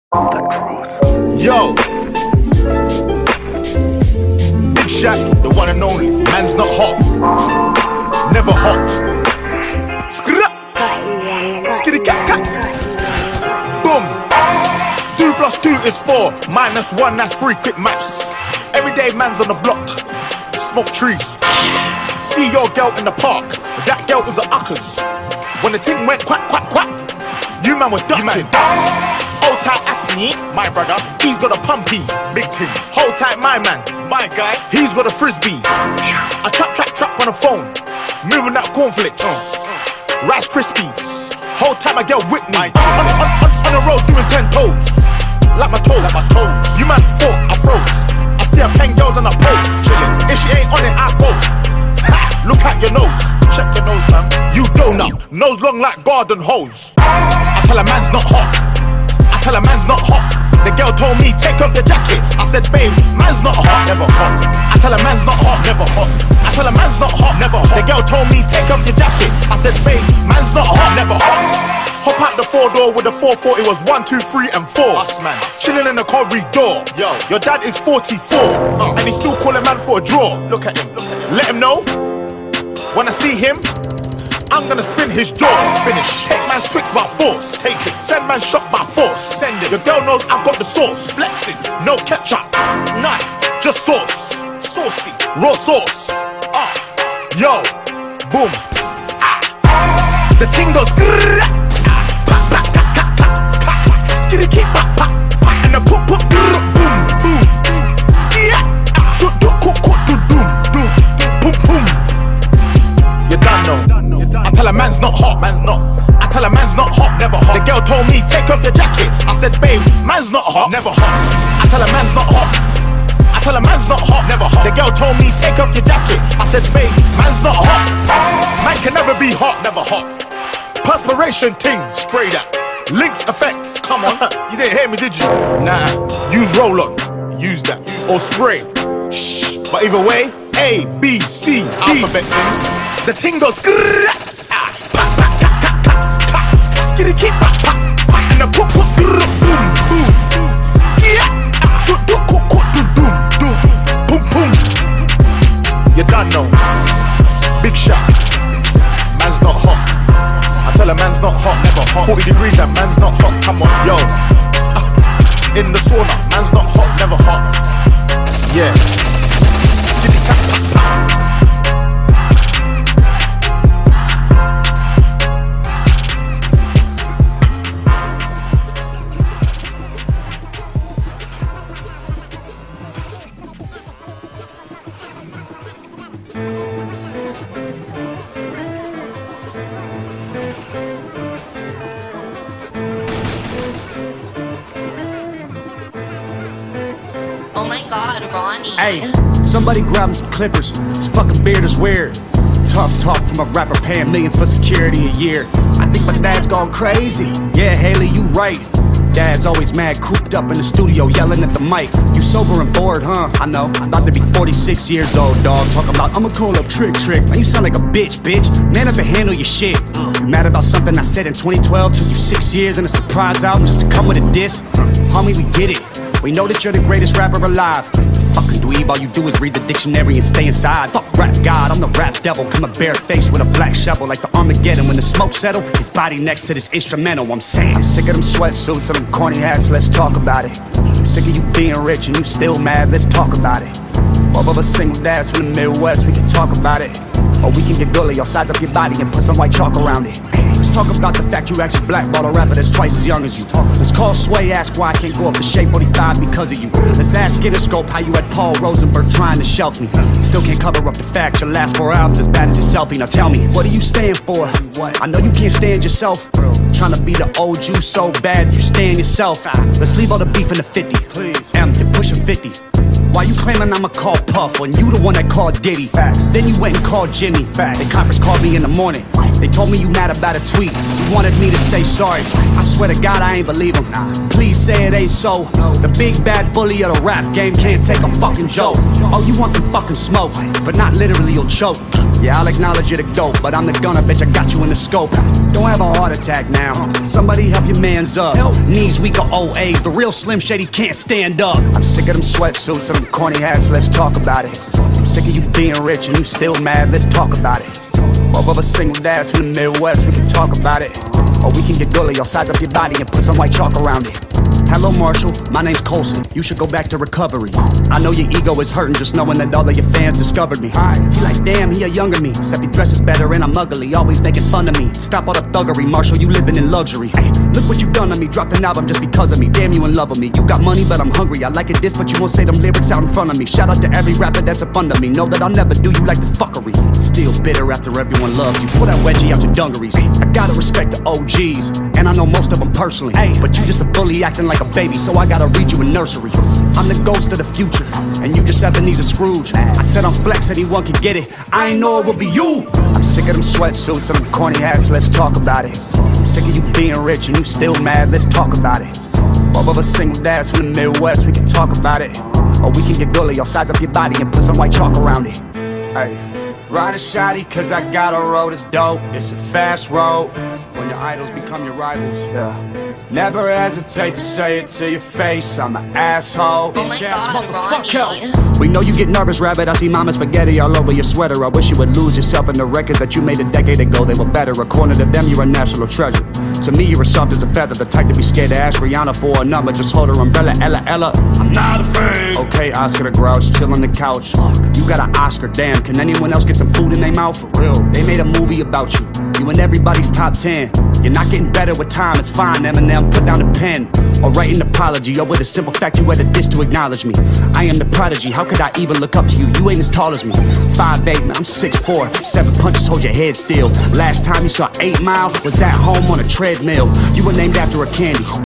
Yo, Big Shaq, the one and only. Man's not hot, never hot. Skitty cat cat. Boom. 2 + 2 is 4. -1, that's 3. Quick maths. Everyday man's on the block. Smoke trees. See your girl in the park. That girl was a uckers. When the thing went quack quack quack, you man was ducking. Hold tight, that's me, my brother. He's got a pumpy, big thing. Hold tight, my man, my guy. He's got a frisbee. I trap on the phone, moving that cornflakes. Rice Krispies. Hold tight, my girl Whitney. On the road doing 10 toes, like my toes. You man thought I froze. I see a pen girls on a pose, chilling. If she ain't on it, I post. Look at your nose, check your nose, fam. You donut, nose long like garden hose. I tell a man's not hot. I tell a man's not hot. The girl told me, take off your jacket. I said, babe, man's not hot, never hot. I tell a man's not hot, never hot. I tell a man's not hot, never hot. The girl told me, take off your jacket. I said, babe, man's not hot, never hot. Hop out the 4-door with the 440, it was 1, 2, 3, and 4. Us, man. Chilling in the corridor. Yo, your dad is 44, and he's still calling man for a draw. Look at him, let him know. When I see him, I'm gonna spin his jaw. Finish. Take man's Twix by force. Take it. Send man shot by force. Send it. Your girl knows I've got the sauce. Flexing. No ketchup. None. Just sauce. Saucy. Raw sauce. Yo. Boom. The ting goes grrrr. Skitty keep pop pop. And the pop pop grrrr. Boom boom. Skia. Do boom boom. You done know. I tell a man's not hot, man's not. I tell a man's not hot, never hot. The girl told me, take off your jacket. I said, babe, man's not hot, never hot. I tell a man's not hot. I tell a man's not hot, never hot. The girl told me, take off your jacket. I said, babe, man's not hot. Man can never be hot, never hot. Perspiration ting, spray that. Lynx effects, come on. You didn't hear me, did you? Nah, use roll-on, use that. Or spray. Shh, but either way, A, B, C, D. Alphabet ting. The ting goes grrrr. Skitty keep pop pop. And the pop pop grrrr. Boom boom. Skia. Boom boom. You done know. Big Shaq. Man's not hot. I tell a man's not hot, never hot. 40 degrees, that man's not hot. Come on, yo. In the sauna, man's not hot, never hot. Yeah. Skitty pop pop. Oh my god, Ronnie. Hey, somebody grab him some clippers. His fucking beard is weird. Tough talk from a rapper paying millions for security a year. I think my dad's gone crazy. Yeah, Haley, you right. Dad's always mad, cooped up in the studio, yelling at the mic. You sober and bored, huh? I know. I'm about to be 46 years old, dog. Talking about, I'ma call up Trick. Man, you sound like a bitch. Man up and handle your shit. You mad about something I said in 2012? Took you 6 years and a surprise album just to come with a diss? Homie, we get it. We know that you're the greatest rapper alive. Fucking dweeb, all you do is read the dictionary and stay inside. Fuck rap god, I'm the rap devil. Coming barefaced with a black shovel like the Armageddon. When the smoke settle, his body next to this instrumental. I'm saying, I'm sick of them sweatsuits and them corny hats, let's talk about it. I'm sick of you being rich and you still mad, let's talk about it. Both of us single dads from the Midwest, we can talk about it. Or we can get gully, I'll size up your body and put some white chalk around it. Let's talk about the fact you actually blackball a rapper that's twice as young as you. Let's call Sway, ask why I can't go up to Shea 45 because of you. Let's ask Interscope how you had Paul Rosenberg trying to shelf me. Still can't cover up the fact your last 4 albums as bad as your selfie. Now tell me, what do you stand for? I know you can't stand yourself. Trying to be the old you so bad you stand yourself. Let's leave all the beef in the 50. Please. M, you're pushing 50. Why you claiming I'ma call Puff when you the one that called Diddy? Facts. Then you went and called Jimmy. Facts. They conference called me in the morning. They told me you mad about a tweet. You wanted me to say sorry. I swear to God I ain't believe them. Please say it ain't so. The big bad bully of the rap game can't take a fucking joke. Oh, you want some fucking smoke, but not literally, you'll choke. Yeah, I'll acknowledge you're the dope, but I'm the gunner, bitch, I got you in the scope. Don't have a heart attack now. Somebody help your mans up. Knees weak or old age, the real Slim Shady can't stand up. I'm sick of them sweatsuits and them corny hats, let's talk about it. I'm sick of you being rich and you still mad, let's talk about it. Both of us single dads from the Midwest, we can talk about it. Or we can get gully, I'll size up your body and put some white chalk around it. Hello Marshall, my name's Colson, you should go back to recovery. I know your ego is hurting just knowing that all of your fans discovered me. He like, damn, he a younger me, except he dresses better and I'm ugly, always making fun of me. Stop all the thuggery, Marshall, you living in luxury. Hey, look what you done to me, dropped an album just because of me. Damn, you in love with me, you got money but I'm hungry. I like it this but you won't say them lyrics out in front of me. Shout out to every rapper that's up under me, know that I'll never do you like this fuckery. Still bitter after everyone loves you, pull that wedgie out your dungarees. I gotta respect the OGs, and I know most of them personally. But you just a bully acting like a baby, so I gotta read you a nursery. I'm the ghost of the future, and you just Ebenezer Scrooge. I said I'm flex, anyone can get it, I ain't know it would be you. I'm sick of them sweatsuits and them corny hats, let's talk about it. I'm sick of you being rich and you still mad, let's talk about it. Both of us single dads from the Midwest, we can talk about it. Or we can get gully, I'll size up your body and put some white chalk around it. Hey, ride a shotty cause I got a road that's dope. It's a fast road when your idols become your rivals. Yeah. Never hesitate to say it to your face, I'm an asshole. Oh my God, Ronnie. We know you get nervous, rabbit, I see mama spaghetti all over your sweater. I wish you would lose yourself in the records that you made a decade ago, they were better. According to them, you're a national treasure. To me, you're as soft as a feather, the type to be scared to ask Rihanna for a number. Just hold her umbrella, Ella. I'm not a fan. Okay, Oscar the Grouch, chill on the couch. You got an Oscar, damn, can anyone else get some food in their mouth? For real, they made a movie about you, you in everybody's top 10. You're not getting better with time, it's fine, Eminem, put down the pen. Or write an apology, or with a simple fact you had a dish to acknowledge me. I am the prodigy, how could I even look up to you? You ain't as tall as me. 5'8", man, I'm 6'4", 7 punches, hold your head still. Last time you saw 8 Mile was at home on a treadmill. You were named after a candy.